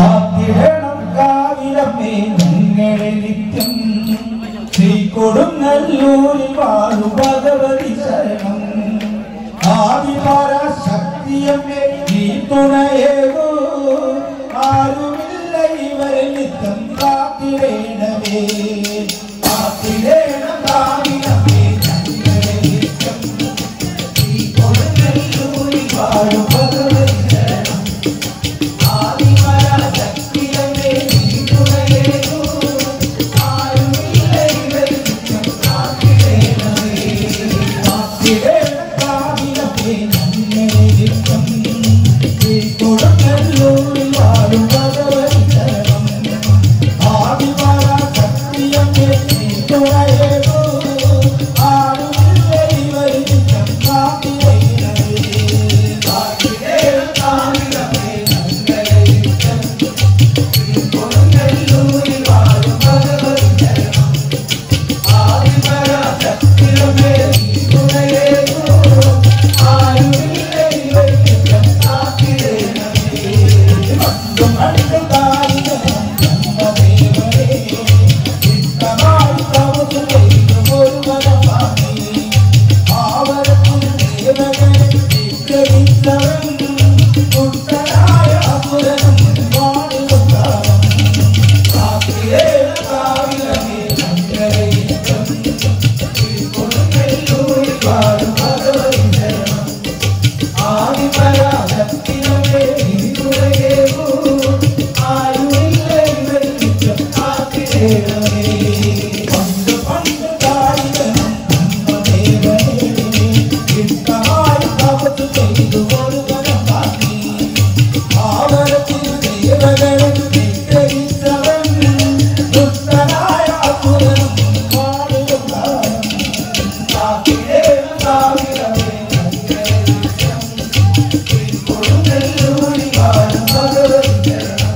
കാത്തിടണം കാവിലമ്മേ ഞങ്ങളെ നിത്യം ശ്രീകൊടുങ്ങല്ലൂരിൽ വാഴു ഭഗവതി ശരണം ആദിപരാശക്തിയമ്മേ നീ തുണയേകൂ ആരുമില്ല ഇവരെ നിത്യം കാത്തിടേണമേ കാത്തിടേണം കാവിലമ്മേ ഞങ്ങളെ നിത്യം ശ്രീകൊടുങ്ങല്ലൂരിൽ വാഴു ഭഗവതി ശരണം ആദിപരാശക്തിയമ്മേ നീ തുണയേകൂ ആരുമില്ല ഇവരെ നിത്യം കാത്തിടേണമേ കാത്തിടേണം കാവിലമ്മേ ഞങ്ങളെ നിത്യം ശ്രീകൊടുങ്ങല്ലൂരിൽ വാഴു ഭഗവതി ശരണം ആദിപരാശക്തിയമ്മേ നീ തുണയേകൂ ആരുമില്ല ഇവരെ നിത്യം കാത്തിടേണമേ കാത്തിടേണം കാവിലമ്മേ ഞങ്ങളെ നിത്യം ശ്രീകൊടുങ്ങല്ലൂരിൽ വാഴു ഭഗവതി ശരണം ആദിപരാശക്തിയമ്മേ നീ തുണയേകൂ ആരുമില്ല ഇവരെ നിത്യം കാത്തിടേണമേ മന്ദം അണ്ടകാരികം ബ്രഹ്മദേവനേ ഇഷ്ടമായി തപസ്സു ചെയ്തു ഒരു വനമാകി ആവരത്തിൽ ദേവകനെ ധിക്കരിച്ചവൻ കുട്ടനായ അസുരനും വാണിടുത്താരം കാത്തിടേണം കാവിലമ്മേ ഞങ്ങളെ നിത്യം ശ്രീകൊടുങ്ങല്ലൂരിൽ വാഴു ഭഗവതി ശരണം ആദിപരാശക്തിയമ്മേ നീ തുണയേകൂ ആരുമില്ല ഇവരെ നിത്യം കാത്തിടേണമേ പണ്ട് പണ്ട് കാരികനും ബ്രഹ്മദേവനേ ഇഷ്ടമായി തപസ്സു ചെയ്തു ഒരു വനമാകി ആവരത്തിൽ ദേവകനെ ധിക്കരിച്ചവൻ ദുഷ്ടനായ അസുരനും വാണിടുത്താരം കാത്തിടേണം കാവിലമ്മേ ഞങ്ങളെ നിത്യം ശ്രീകൊടുങ്ങല്ലൂരിൽ വാഴു ഭഗവതി ശരണം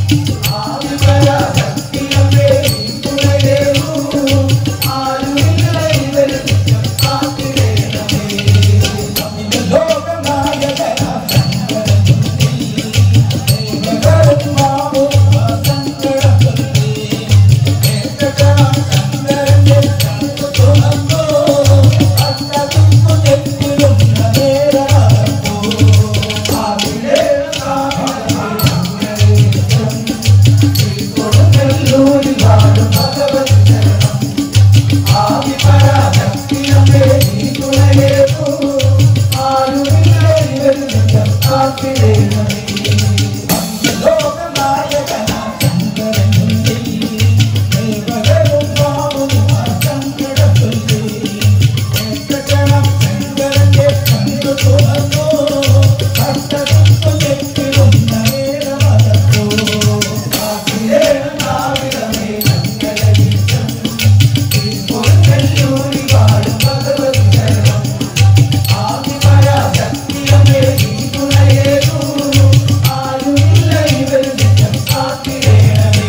ആദിപരാശക്തിയമ്മേ നീ തുണയേകൂ ആരുമില്ല ഇവരെ നിത്യം കാത്തിടേണമേ ലോകനായകനാം ശങ്കരനുണ്ണി ദേവകരും മാമുക സങ്കടത്തുള്ളി ഏകകണം ശങ്കരന്റെ കണ്ണു തുറന്നു അഷ്ടദിക്കു ചെത്തിടുന്ന നേരമറപ്പൂ കാത്തിടേണം കാവിലമ്മേ ഞങ്ങളെ നിത്യം ശ്രീകൊടുങ്ങല്ലൂരിൽ വാഴു ഭഗവതി ശരണം ആദിപരാശക്തിയമ്മേ നീ തുണയേകൂ ആരുമില്ല ഇവരെ നിത്യം കാത്തിടേണമേ ലോകനായകനാം ശങ്കരനുണ്ണി ദേവകരും മാമുക സങ്കടത്തുള്ളി ഏകകണം ശങ്കരന്റെ കണ്ണു തുറന്നു അഷ്ടദിക്കു ചെത്തിടുന്ന നേരമറപ്പൂ കാത്തിടേണം കാവിലമ്മേ ഞങ്ങളെ നിത്യം ശ്രീകൊടുങ്ങല്ലൂരിൽ വാഴു ഭഗവതി ശരണം ആദിപരാശക്തിയമ്മേ നീ തുണയേകൂ ആരുമില്ല ഇവരെ നിത്യം കാത്തിടേണമേ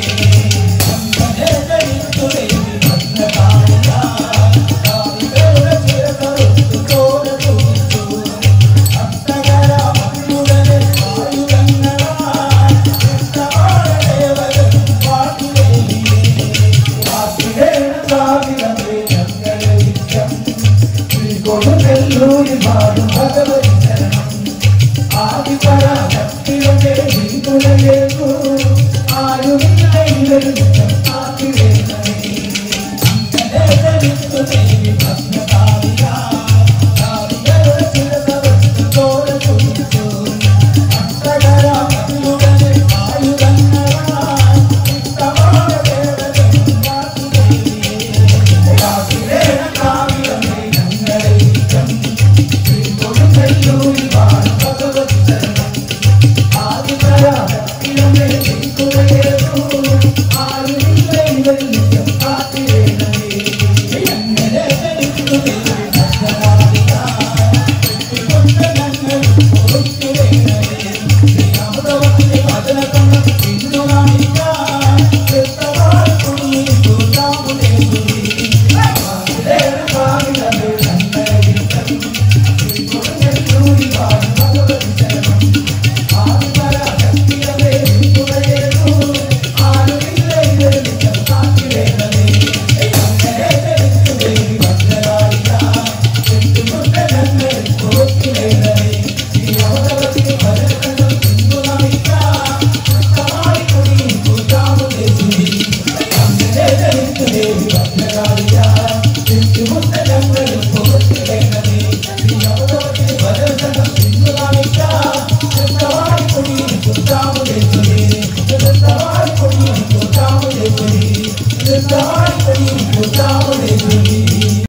ദേവി ഭദ്രകാളിക കാവികളുടെ ചിരകറുത്തു ചോര തുടിച്ചു അഷ്ടകര മണ്ണുടനെ ആയുധങ്ങളാൽ ഇഷ്ടമാണ് ദേവകരും വാഴ്ത്തുദേവിയേ കാത്തിടേണം കാവിലമ്മേ ഞങ്ങളെ നിത്യം ശ്രീകൊടുങ്ങല്ലൂരിൽ വാഴു ഭഗവതി ശരണം ആദിപരാശക്തിയമ്മേ നീ തുണയേകൂ ആരുമില്ല ഇവരെ നിത്യം കാത്തിടേണമേ ദേവി